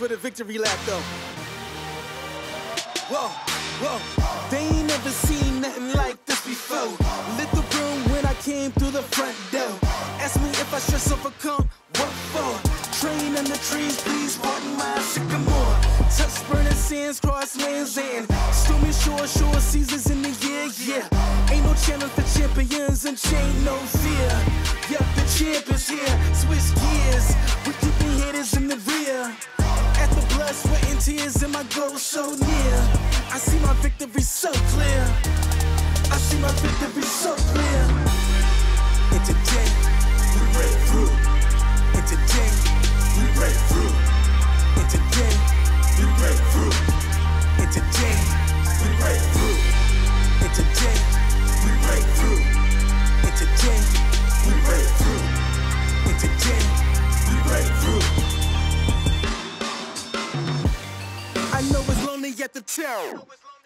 for the victory lap though. Whoa, whoa. They ain't never seen nothing like this before. Lit the room when I came through the front door. Ask me if I stress overcome, what for? Train under trees, please pardon my sycamore. Touch burning sands, cross lands, and stormy shore seasons in the year, yeah. Ain't no challenge for champions and chain no fear. Yup, the champ is here, switch gears. We keeping haters in the rear. At the blood, sweat, and tears, and my goal so near. I see my victory so clear. I see my victory so clear. And today, we break through. And today, we break through. And today, we break through. And today, we break through. And today, we break through. And today, we break through. And today, we break through. I know it's lonely at the town.